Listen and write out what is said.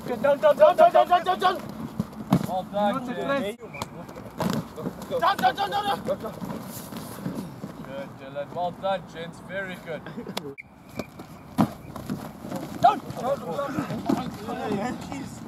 Good. Done. Well done, Jen. Done. Good, Dylan. Well done, gents. Very good. Done.